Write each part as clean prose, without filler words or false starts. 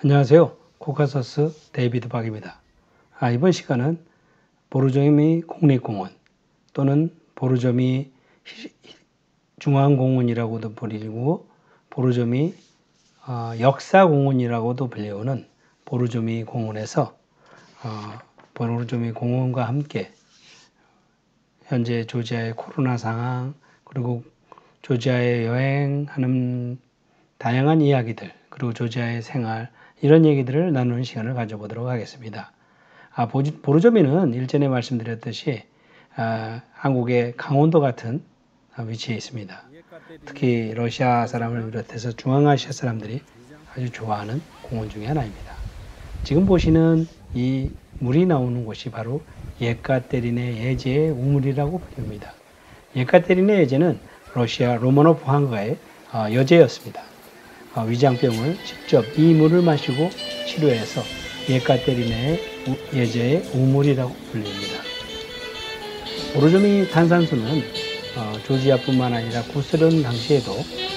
안녕하세요. 코카서스 데이비드 박입니다. 이번 시간은 보르조미 국립공원 또는 보르조미 중앙공원이라고도 불리고 보르조미 역사공원이라고도 불리우는 보르조미 공원에서 보르조미 공원과 함께 현재 조지아의 코로나 상황 그리고 조지아에 여행하는 다양한 이야기들 그리고 조지아의 생활 이런 얘기들을 나누는 시간을 가져보도록 하겠습니다. 보르조미는 일전에 말씀드렸듯이 한국의 강원도 같은 위치에 있습니다. 특히 러시아 사람을 비롯해서 중앙아시아 사람들이 아주 좋아하는 공원 중에 하나입니다. 지금 보시는 이 물이 나오는 곳이 바로 예카테리네 예제의 우물이라고 불립니다. 예카테리네 예제는 러시아 로마노프 황가의 여제였습니다. 위장병을 직접 이 물을 마시고 치료해서 예카테리네 예제의 우물이라고 불립니다. 보르조미 탄산수는 조지아뿐만 아니라 구스론 당시에도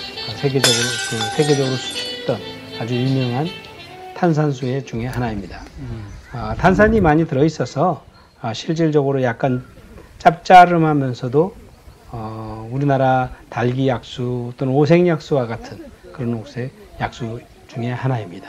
세계적으로 수출했던 아주 유명한 탄산수 중에 하나입니다. 탄산이 많이 들어있어서 실질적으로 약간 짭짜름하면서도 우리나라 달기 약수 또는 오색 약수와 같은 그런 옥색 약수 중에 하나입니다.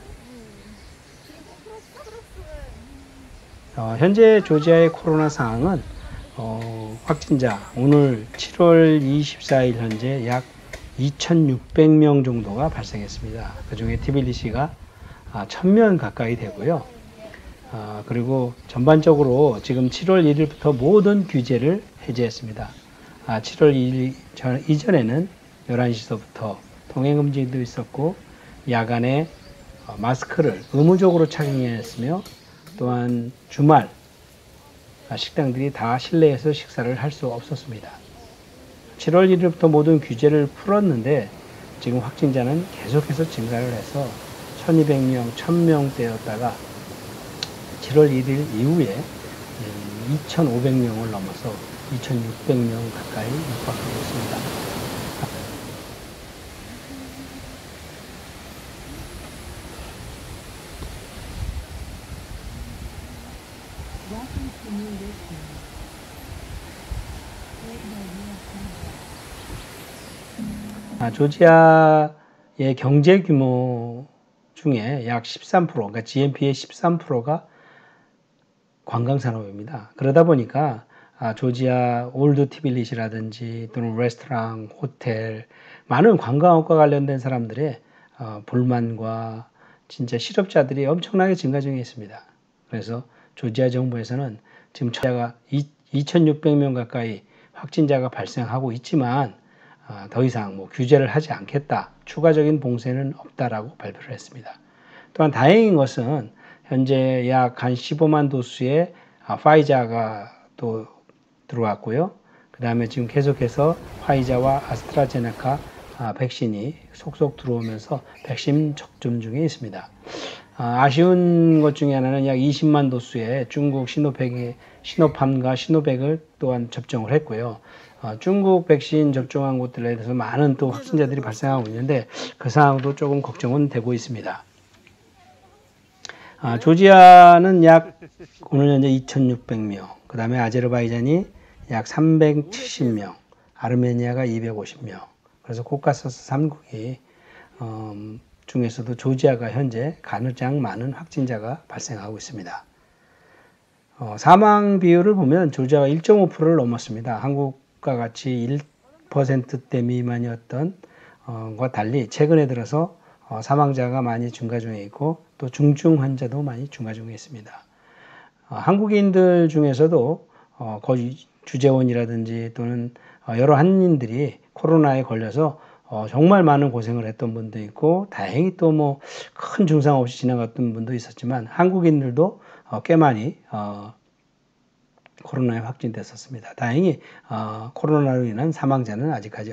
현재 조지아의 코로나 상황은 확진자 오늘 7월 24일 현재 약 2,600명 정도가 발생했습니다. 그 중에 티빌리시가 1,000명 가까이 되고요. 그리고 전반적으로 지금 7월 1일부터 모든 규제를 해제했습니다. 7월 2일 이전에는 11시서부터 통행금지도 있었고 야간에 마스크를 의무적으로 착용해야 했으며 또한 주말 식당들이 다 실내에서 식사를 할 수 없었습니다. 7월 1일부터 모든 규제를 풀었는데 지금 확진자는 계속해서 증가를 해서 1200명, 1000명대였다가 7월 1일 이후에 2500명을 넘어서 2600명 가까이 육박하고 있습니다. 조지아의 경제 규모 중에 약 13%, 그러니까 GNP의 13%가 관광 산업입니다. 그러다 보니까 조지아 올드 티빌리시라든지 또는 레스토랑, 호텔, 많은 관광업과 관련된 사람들의 불만과 진짜 실업자들이 엄청나게 증가 중에 있습니다. 그래서 조지아 정부에서는 지금 조지아가 2,600명 가까이 확진자가 발생하고 있지만 더 이상 규제를 하지 않겠다. 추가적인 봉쇄는 없다라고 발표를 했습니다. 또한 다행인 것은 현재 약 한 15만 도수의 파이자가 또 들어왔고요. 그 다음에 지금 계속해서 파이자와 아스트라제네카 백신이 속속 들어오면서 백신 접종 중에 있습니다. 아쉬운 것 중에 하나는 약 20만 도수의 중국 시노팜과 시노백을 또한 접종을 했고요. 중국 백신 접종한 곳들에 대해서 많은 또 확진자들이 발생하고 있는데 그 상황도 조금 걱정은 되고 있습니다. 조지아는 약 오늘 현재 2,600명, 그 다음에 아제르바이잔이 약 370명, 아르메니아가 250명. 그래서 코카서스 3국이 중에서도 조지아가 현재 가장 많은 확진자가 발생하고 있습니다. 사망 비율을 보면 조지아가 1.5%를 넘었습니다. 한국과 같이 1%대 미만이었던 것과 달리 최근에 들어서 사망자가 많이 증가 중에 있고 또 중증 환자도 많이 증가 중에 있습니다. 한국인들 중에서도 거의 주재원이라든지 또는 여러 한인들이 코로나에 걸려서 정말 많은 고생을 했던 분도 있고 다행히 또 큰 증상 없이 지나갔던 분도 있었지만 한국인들도 꽤 많이 코로나에 확진됐었습니다. 다행히 코로나로 인한 사망자는 아직까지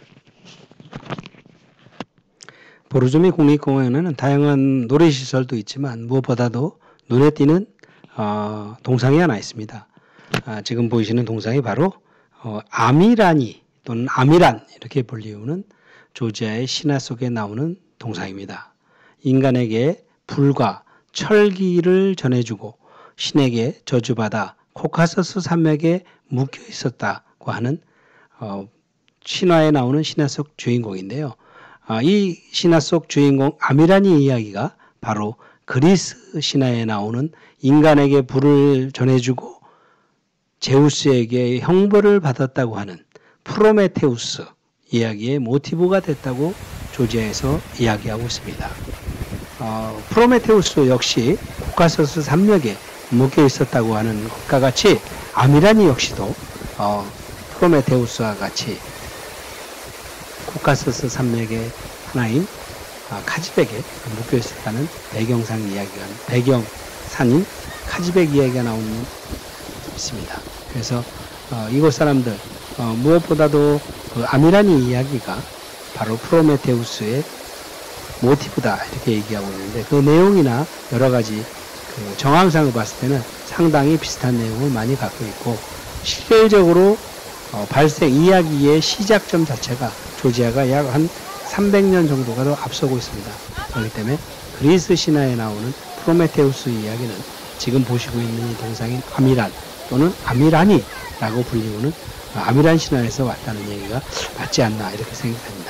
보르조미 국립공원에는 다양한 놀이시설도 있지만 무엇보다도 눈에 띄는 동상이 하나 있습니다. 지금 보이시는 동상이 바로 아미라니 또는 아미란 이렇게 불리우는 조지아의 신화 속에 나오는 동상입니다. 인간에게 불과 철기를 전해주고 신에게 저주받아 코카서스 산맥에 묶여 있었다고 하는 신화에 나오는 신화 속 주인공인데요. 이 신화 속 주인공 아미란의 이야기가 바로 그리스 신화에 나오는 인간에게 불을 전해주고 제우스에게 형벌을 받았다고 하는 프로메테우스 이야기의 모티브가 됐다고 조지아에서 이야기하고 있습니다. 프로메테우스 역시 코카서스 산맥에 묶여 있었다고 하는 것과 같이 아미란이 역시도 프로메테우스와 같이 코카서스 산맥의 하나인 카지백에 묶여 있었다는 배경산인 카지백 이야기가 나오는 있습니다. 그래서 이곳 사람들 무엇보다도 그 아미란이 이야기가 바로 프로메테우스의 모티브다 이렇게 얘기하고 있는데 그 내용이나 여러 가지 그 정황상을 봤을 때는 상당히 비슷한 내용을 많이 갖고 있고 실질적으로 발생 이야기의 시작점 자체가 조지아가 약 한 300년 정도가 더 앞서고 있습니다. 그렇기 때문에 그리스 신화에 나오는 프로메테우스 이야기는 지금 보시고 있는 이 동상인 아미란 또는 아미라니라고 불리우는 아미란 신화에서 왔다는 얘기가 맞지 않나 이렇게 생각합니다.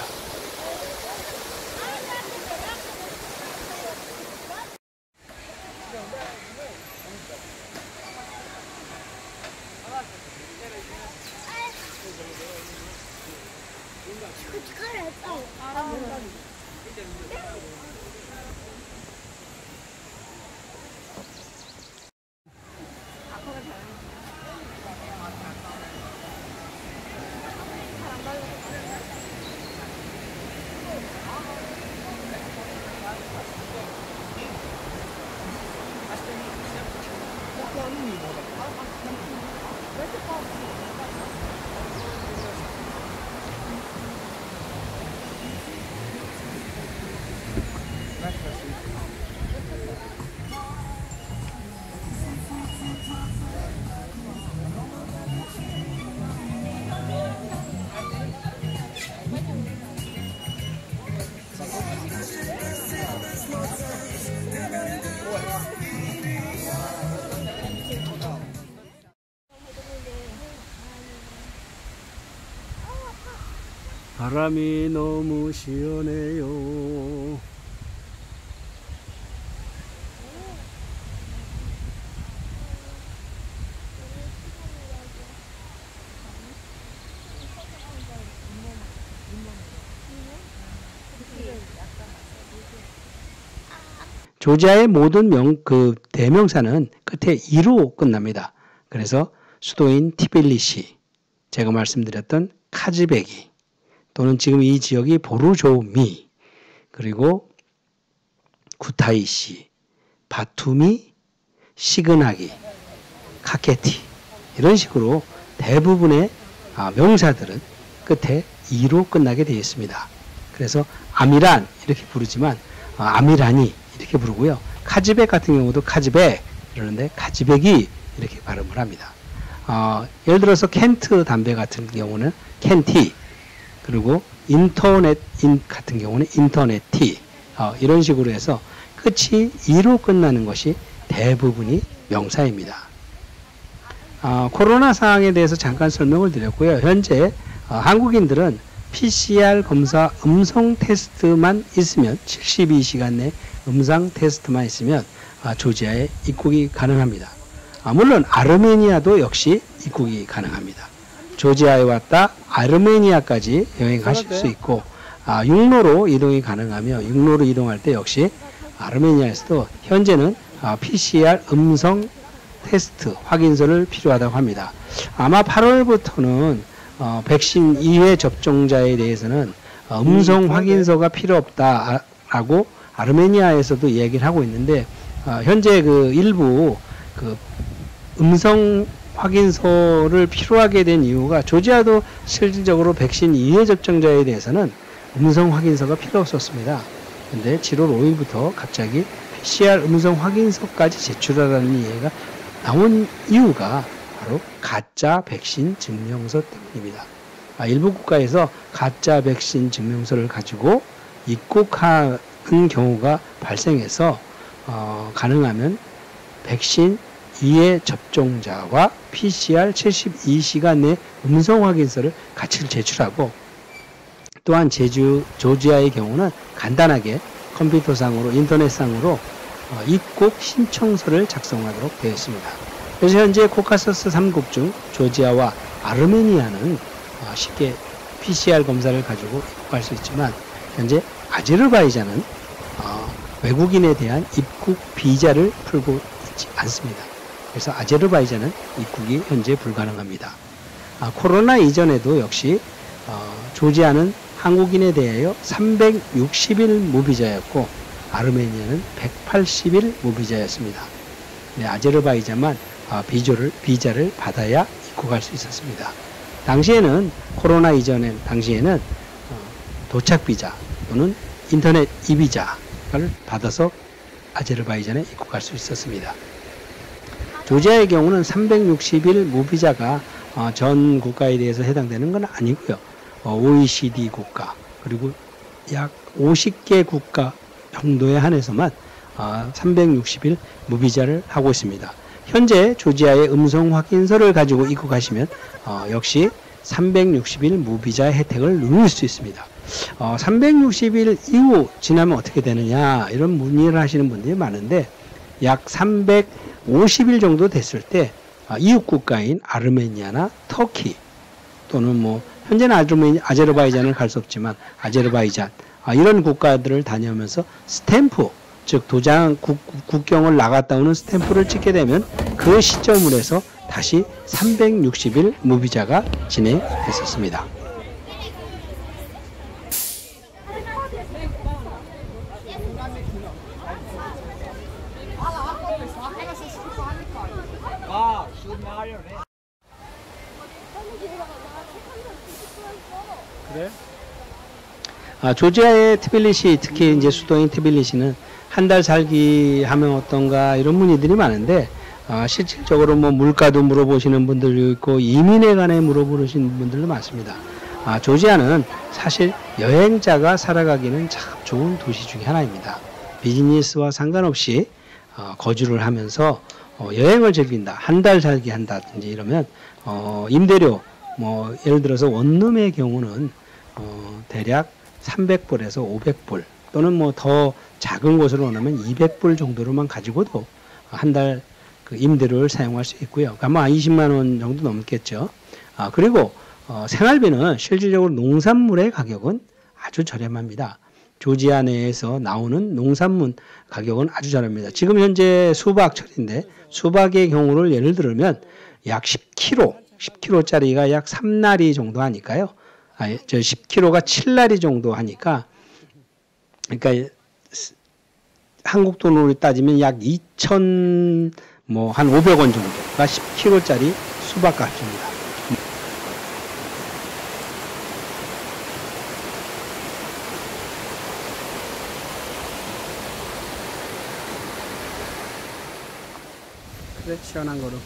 바람이 너무 시원해요. 조지아의 모든 대명사는 끝에 이로 끝납니다. 그래서 수도인 티빌리시, 제가 말씀드렸던 카즈베기, 또는 지금 이 지역이 보르조미, 그리고 구타이시, 바투미, 시그나기, 카케티 이런 식으로 대부분의 명사들은 끝에 이로 끝나게 되어 있습니다. 그래서 아미란 이렇게 부르지만 아미라니 이렇게 부르고요. 카지백 같은 경우도 카지백 이러는데 카지백이 이렇게 발음을 합니다. 예를 들어서 켄트 담배 같은 경우는 켄티, 그리고 인터넷 같은 경우는 인터넷티, 이런 식으로 해서 끝이 이로 끝나는 것이 대부분이 명사입니다. 코로나 상황에 대해서 잠깐 설명을 드렸고요. 현재 한국인들은 PCR 검사 음성 테스트만 있으면 72시간 내 음성 테스트만 있으면 조지아에 입국이 가능합니다. 물론 아르메니아도 역시 입국이 가능합니다. 조지아에 왔다 아르메니아까지 여행하실 수 있고 육로로 이동이 가능하며 육로로 이동할 때 역시 아르메니아에서도 현재는 PCR 음성 테스트 확인서를 필요하다고 합니다. 아마 8월부터는 백신 2회 접종자에 대해서는 음성 확인서가 필요 없다라고 아르메니아에서도 얘기를 하고 있는데 현재 일부 음성 확인서를 필요하게 된 이유가 조지아도 실질적으로 백신 2회 접종자에 대해서는 음성 확인서가 필요 없었습니다. 근데 7월 5일부터 갑자기 PCR 음성 확인서까지 제출하라는 이해가 나온 이유가 바로 가짜 백신 증명서 때문입니다. 일부 국가에서 가짜 백신 증명서를 가지고 입국하는 경우가 발생해서 가능하면 백신 2회 접종자와 PCR 72시간 내 음성 확인서를 같이 제출하고, 또한 조지아의 경우는 간단하게 컴퓨터상으로 인터넷상으로 입국 신청서를 작성하도록 되어 있습니다. 그래서 현재 코카서스 3국 중 조지아와 아르메니아는 쉽게 PCR 검사를 가지고 입국할 수 있지만, 현재 아제르바이잔은 외국인에 대한 입국 비자를 풀고 있지 않습니다. 그래서 아제르바이잔은 입국이 현재 불가능합니다. 코로나 이전에도 역시 조지아는 한국인에 대하여 360일 무비자였고 아르메니아는 180일 무비자였습니다. 네, 아제르바이잔만 비자를 받아야 입국할 수 있었습니다. 당시에는 코로나 당시에는 도착 비자 또는 인터넷 이비자를 받아서 아제르바이잔에 입국할 수 있었습니다. 조지아의 경우는 360일 무비자가 전 국가에 대해서 해당되는 건 아니고요. OECD 국가 그리고 약 50개 국가 정도에 한해서만 360일 무비자를 하고 있습니다. 현재 조지아의 음성 확인서를 가지고 입국하시면 역시 360일 무비자 혜택을 누릴 수 있습니다. 360일 이후 지나면 어떻게 되느냐 이런 문의를 하시는 분들이 많은데, 약 350일 정도 됐을 때 이웃 국가인 아르메니아나 터키 또는 현재는 아제르바이잔을 갈 수 없지만 아제르바이잔 이런 국가들을 다녀오면서 스탬프, 즉 국경을 나갔다 오는 스탬프를 찍게 되면 그 시점을 해서 다시 360일 무비자가 진행됐었습니다. 그래? 조지아의 트빌리시, 특히 이제 수도인 트빌리시는 한 달 살기 하면 어떤가 이런 문의들이 많은데, 실질적으로 물가도 물어보시는 분들도 있고 이민에 관해 물어보시는 분들도 많습니다. 조지아는 사실 여행자가 살아가기는 참 좋은 도시 중에 하나입니다. 비즈니스와 상관없이 거주를 하면서 여행을 즐긴다, 한 달 살기 한다든지 이러면 임대료 예를 들어서 원룸의 경우는 대략 300불에서 500불 또는 더 작은 곳으로 오면 200불 정도로만 가지고도 한 달 그 임대료를 사용할 수 있고요. 아마 20만 원 정도 넘겠죠. 그리고 생활비는 실질적으로 농산물의 가격은 아주 저렴합니다. 조지아 내에서 나오는 농산물 가격은 아주 저렴합니다. 지금 현재 수박철인데 수박의 경우를 예를 들면 약 10kg짜리가 약 3나리 정도 하니까요. 10kg가 7나리 정도 하니까, 그러니까 한국 돈으로 따지면 약 2천 한 500원 정도가 10kg짜리 수박 값입니다. 그래, 시원한 거로.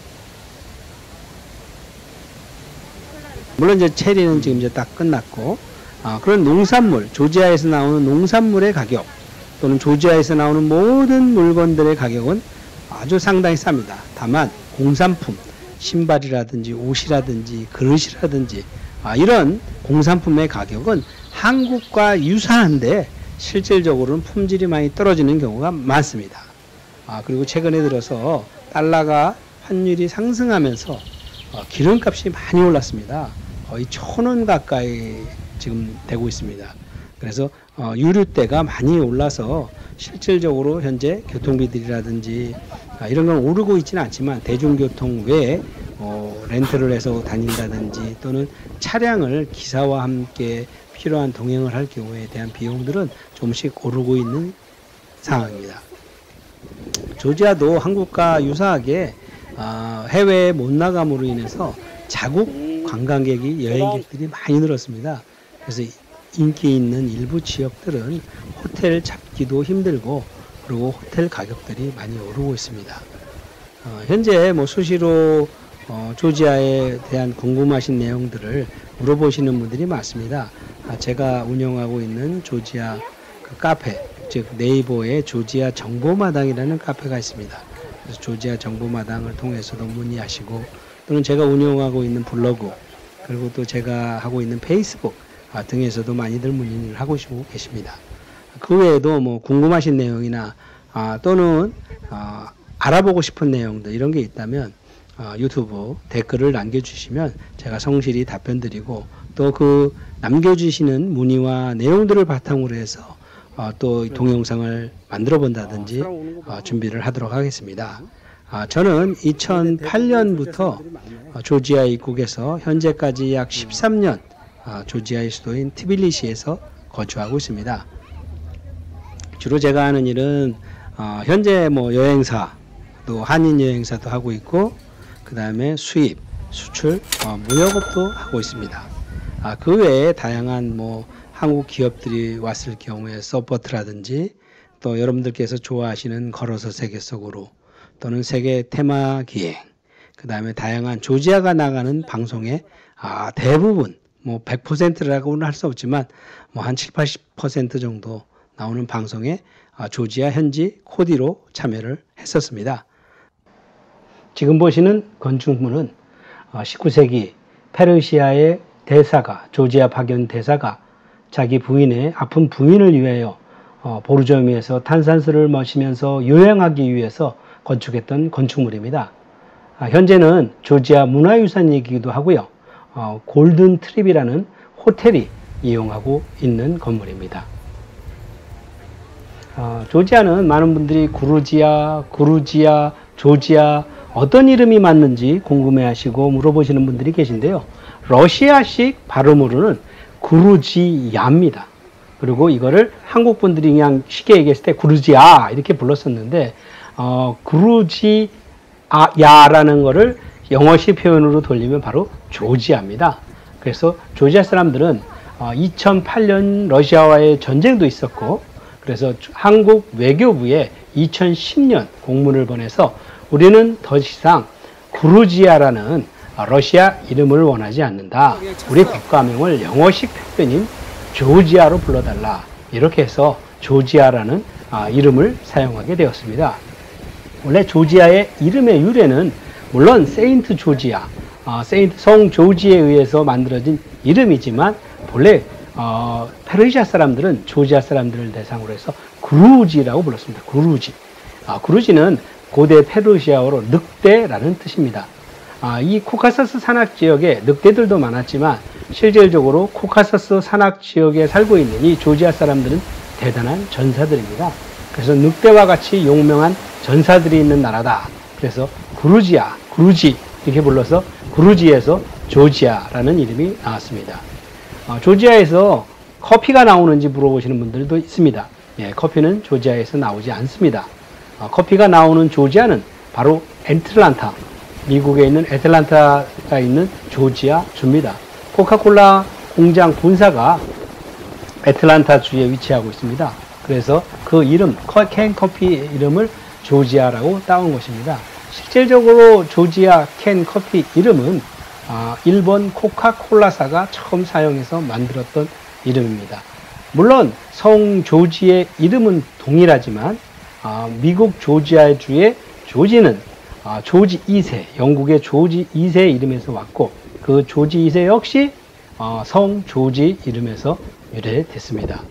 물론 이제 체리는 지금 이제 딱 끝났고, 그런 농산물, 조지아에서 나오는 농산물의 가격 또는 조지아에서 나오는 모든 물건들의 가격은 아주 상당히 쌉니다. 다만 공산품, 신발이라든지 옷이라든지 그릇이라든지 이런 공산품의 가격은 한국과 유사한데 실질적으로는 품질이 많이 떨어지는 경우가 많습니다. 그리고 최근에 들어서 달러가 환율이 상승하면서 기름값이 많이 올랐습니다. 거의 1,000원 가까이 지금 되고 있습니다. 그래서 유류대가 많이 올라서 실질적으로 현재 교통비들이라든지 이런 건 오르고 있지는 않지만 대중교통 외에 렌트를 해서 다닌다든지 또는 차량을 기사와 함께 필요한 동행을 할 경우에 대한 비용들은 조금씩 오르고 있는 상황입니다. 조지아도 한국과 유사하게 해외에 못 나감으로 인해서 자국 관광객이 여행객들이 많이 늘었습니다. 그래서 인기 있는 일부 지역들은 호텔 잡기도 힘들고 그리고 호텔 가격들이 많이 오르고 있습니다. 현재 수시로 조지아에 대한 궁금하신 내용들을 물어보시는 분들이 많습니다. 제가 운영하고 있는 조지아 카페 즉 네이버에 조지아 정보마당이라는 카페가 있습니다. 그래서 조지아 정보마당을 통해서도 문의하시고 또는 제가 운영하고 있는 블로그 그리고 또 제가 하고 있는 페이스북 등에서도 많이들 문의를 하고 계십니다. 그 외에도 뭐 궁금하신 내용이나 또는 알아보고 싶은 내용들 이런 게 있다면 유튜브 댓글을 남겨주시면 제가 성실히 답변 드리고 또 그 남겨주시는 문의와 내용들을 바탕으로 해서 또 동영상을 만들어 본다든지 준비를 하도록 하겠습니다. 저는 2008년부터 조지아에 입국해서 현재까지 약 13년 조지아의 수도인 티빌리시에서 거주하고 있습니다. 주로 제가 하는 일은 현재 뭐 여행사 또 한인 여행사도 하고 있고 그 다음에 수입, 수출, 무역업도 하고 있습니다. 그 외에 다양한 뭐 한국 기업들이 왔을 경우에 서포트라든지 또 여러분들께서 좋아하시는 걸어서 세계 속으로 또는 세계 테마 기행 그 다음에 다양한 조지아가 나가는 방송에 대부분 뭐 100%라고는 할 수 없지만 뭐 한 7, 80% 정도 나오는 방송에 조지아 현지 코디로 참여를 했었습니다. 지금 보시는 건축물은 19세기 페르시아의 대사가 조지아 파견 대사가 자기 부인의 아픈 부인을 위하여 보르조미에서 탄산수를 마시면서 요양하기 위해서 건축했던 건축물입니다. 현재는 조지아 문화유산이기도 하고요. 골든 트립이라는 호텔이 이용하고 있는 건물입니다. 조지아는 많은 분들이 구루지아, 조지아 어떤 이름이 맞는지 궁금해하시고 물어보시는 분들이 계신데요. 러시아식 발음으로는 구루지야입니다. 그리고 이거를 한국 분들이 그냥 쉽게 얘기했을 때 구루지아 이렇게 불렀었는데 구루지야라는 거를 영어식 표현으로 돌리면 바로 조지아입니다. 그래서 조지아 사람들은 2008년 러시아와의 전쟁도 있었고 그래서 한국 외교부에 2010년 공문을 보내서 우리는 더 이상 구루지아라는 러시아 이름을 원하지 않는다. 우리 국가명을 영어식 표현인 조지아로 불러달라. 이렇게 해서 조지아라는 이름을 사용하게 되었습니다. 원래 조지아의 이름의 유래는 물론 세인트 조지아, 세인트 성 조지에 의해서 만들어진 이름이지만 본래 페르시아 사람들은 조지아 사람들을 대상으로 해서 구루지라고 불렀습니다. 구루지. 구루지는 고대 페르시아어로 늑대라는 뜻입니다. 이 코카서스 산악 지역에 늑대들도 많았지만 실질적으로 코카서스 산악 지역에 살고 있는 이 조지아 사람들은 대단한 전사들입니다. 그래서 늑대와 같이 용맹한 전사들이 있는 나라다. 그래서 구루지아, 구루지 이렇게 불러서 구루지에서 조지아라는 이름이 나왔습니다. 조지아에서 커피가 나오는지 물어보시는 분들도 있습니다. 예, 커피는 조지아에서 나오지 않습니다. 커피가 나오는 조지아는 바로 애틀란타, 미국에 있는 애틀란타가 있는 조지아 주입니다. 코카콜라 공장 본사가 애틀란타 주에 위치하고 있습니다. 그래서 그 이름, 캔 커피 이름을 조지아라고 따온 것입니다. 실질적으로 조지아 캔 커피 이름은 일본 코카콜라사가 처음 사용해서 만들었던 이름입니다. 물론 성 조지의 이름은 동일하지만 미국 조지아 주의 조지는 조지 2세, 영국의 조지 2세 이름에서 왔고 그 조지 2세 역시 성 조지 이름에서 유래됐습니다.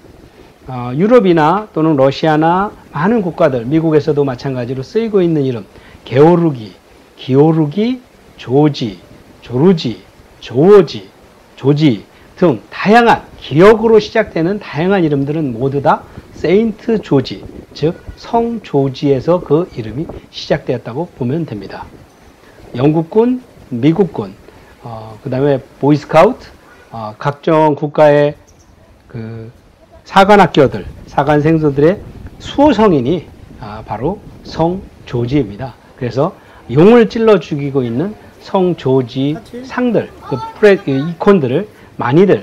유럽이나 또는 러시아나 많은 국가들, 미국에서도 마찬가지로 쓰이고 있는 이름 게오르기, 기오르기, 조지, 조르지, 조어지, 조지 등 다양한 기역으로 시작되는 다양한 이름들은 모두 다 세인트 조지, 즉 성 조지에서 그 이름이 시작되었다고 보면 됩니다. 영국군, 미국군, 그 다음에 보이스카우트, 각종 국가의 그 사관학교들, 사관생들의 수호 성인이 바로 성 조지입니다. 그래서 용을 찔러 죽이고 있는 성 조지 상들, 그 이콘들을 많이들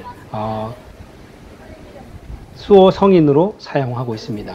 수호 성인으로 사용하고 있습니다.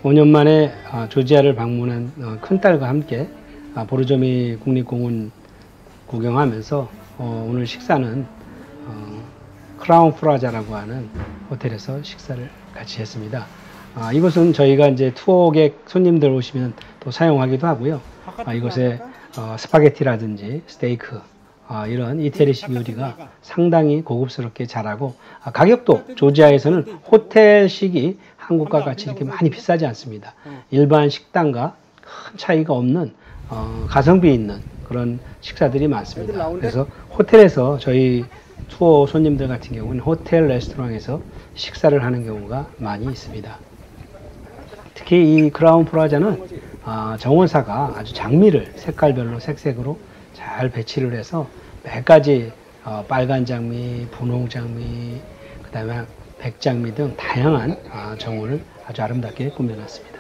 5년 만에 조지아를 방문한 큰딸과 함께 보르조미 국립공원 구경하면서 오늘 식사는 크라운 프라자라고 하는 호텔에서 식사를 같이 했습니다. 이곳은 저희가 이제 투어객 손님들 오시면 또 사용하기도 하고요. 이곳에 스파게티라든지 스테이크 이런 이태리식 요리가 상당히 고급스럽게 잘하고 가격도 조지아에서는 호텔식이 한국과 같이 이렇게 많이 비싸지 않습니다. 일반 식당과 큰 차이가 없는 가성비 있는 그런 식사들이 많습니다. 그래서 호텔에서 저희 투어 손님들 같은 경우는 호텔 레스토랑에서 식사를 하는 경우가 많이 있습니다. 특히 이 크라운 프라자는 정원사가 아주 장미를 색깔별로 색색으로 잘 배치를 해서 몇 가지 빨간 장미, 분홍 장미, 그 다음에 백장미 등 다양한 정원을 아주 아름답게 꾸며놨습니다.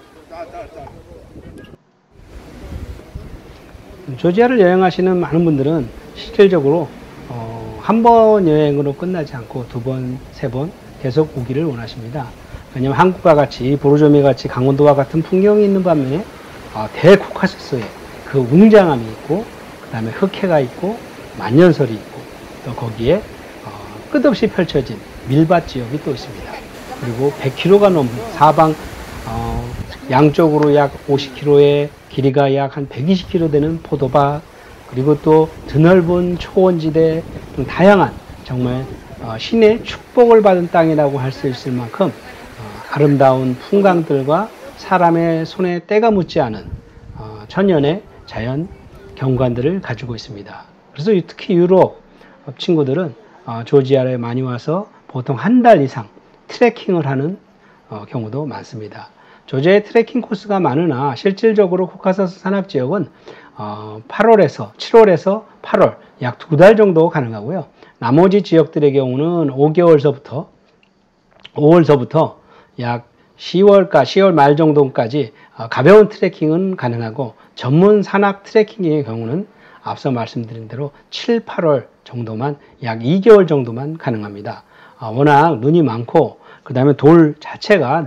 조지아를 여행하시는 많은 분들은 실질적으로 한 번 여행으로 끝나지 않고 두 번, 세 번 계속 오기를 원하십니다. 왜냐하면 한국과 같이 보르조미 같이 강원도와 같은 풍경이 있는 반면에 대코카소스에 그 웅장함이 있고 그 다음에 흑해가 있고 만년설이 있고 또 거기에 끝없이 펼쳐진 밀밭 지역이 또 있습니다. 그리고 100km가 넘는 사방 양쪽으로 약 50km의 길이가 약 한 120km 되는 포도밭, 그리고 또 드넓은 초원지대 등 다양한 정말 신의 축복을 받은 땅이라고 할 수 있을 만큼 아름다운 풍광들과 사람의 손에 때가 묻지 않은 천연의 자연 경관들을 가지고 있습니다. 그래서 특히 유럽 친구들은 조지아에 많이 와서 보통 한 달 이상 트레킹을 하는 경우도 많습니다. 조지아에 트레킹 코스가 많으나 실질적으로 코카서스 산악지역은 8월에서 7월에서 8월 약 2달 정도 가능하고요. 나머지 지역들의 경우는 5월서부터 약 10월 말 정도까지 가벼운 트레킹은 가능하고 전문 산악 트레킹의 경우는 앞서 말씀드린 대로 7, 8월 정도만 약 2개월 정도만 가능합니다. 워낙 눈이 많고 그 다음에 돌 자체가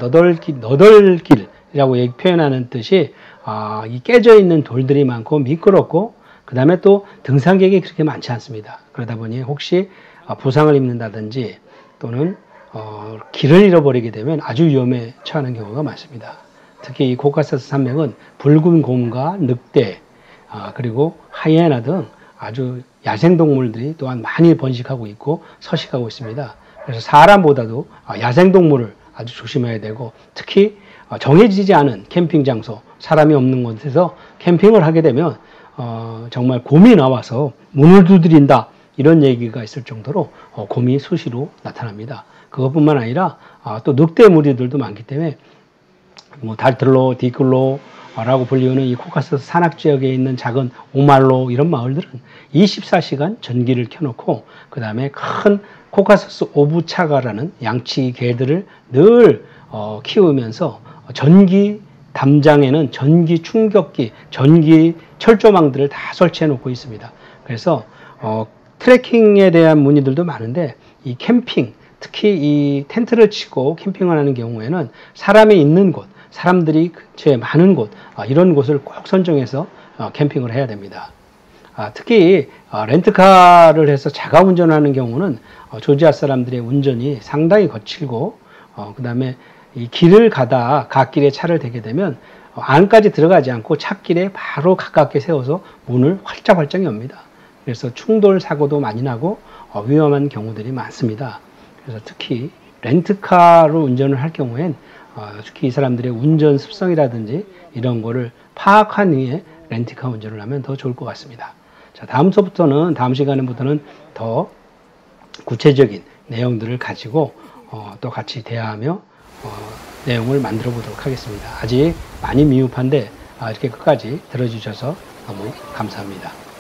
너덜길이라고 표현하는 뜻이 이 깨져 있는 돌들이 많고 미끄럽고 그 다음에 또 등산객이 그렇게 많지 않습니다. 그러다 보니 혹시 부상을 입는다든지 또는 길을 잃어버리게 되면 아주 위험에 처하는 경우가 많습니다. 특히 이 코카서스 산맥은 붉은 곰과 늑대 그리고 하이에나 등 아주 야생동물들이 또한 많이 번식하고 있고 서식하고 있습니다. 그래서 사람보다도 야생동물을 아주 조심해야 되고 특히 정해지지 않은 캠핑 장소, 사람이 없는 곳에서 캠핑을 하게 되면 정말 곰이 나와서 문을 두드린다 이런 얘기가 있을 정도로 곰이 수시로 나타납니다. 그것뿐만 아니라 또 늑대 무리들도 많기 때문에 뭐 달틀로, 디클로라고 불리우는 이 코카서스 산악 지역에 있는 작은 오말로 이런 마을들은 24시간 전기를 켜놓고 그 다음에 큰 코카서스 오브차가라는 양치 개들을 늘 키우면서 전기 담장에는 전기 충격기, 전기 철조망들을 다 설치해 놓고 있습니다. 그래서 트레킹에 대한 문의들도 많은데 이 캠핑, 특히 이 텐트를 치고 캠핑을 하는 경우에는 사람이 있는 곳, 사람들이 근처에 많은 곳, 이런 곳을 꼭 선정해서 캠핑을 해야 됩니다. 특히 렌트카를 해서 자가 운전하는 경우는 조지아 사람들의 운전이 상당히 거칠고 그 다음에 이 길을 가다 갓길에 차를 대게 되면 안까지 들어가지 않고 찻길에 바로 가깝게 세워서 문을 활짝활짝 엽니다. 그래서 충돌 사고도 많이 나고 위험한 경우들이 많습니다. 그래서 특히 렌트카로 운전을 할 경우엔 특히 이 사람들의 운전 습성이라든지 이런 거를 파악한 후에 렌트카 운전을 하면 더 좋을 것 같습니다. 자, 다음 시간부터는 더 구체적인 내용들을 가지고 또 같이 대화하며 내용을 만들어 보도록 하겠습니다. 아직 많이 미흡한데 이렇게 끝까지 들어주셔서 너무 감사합니다.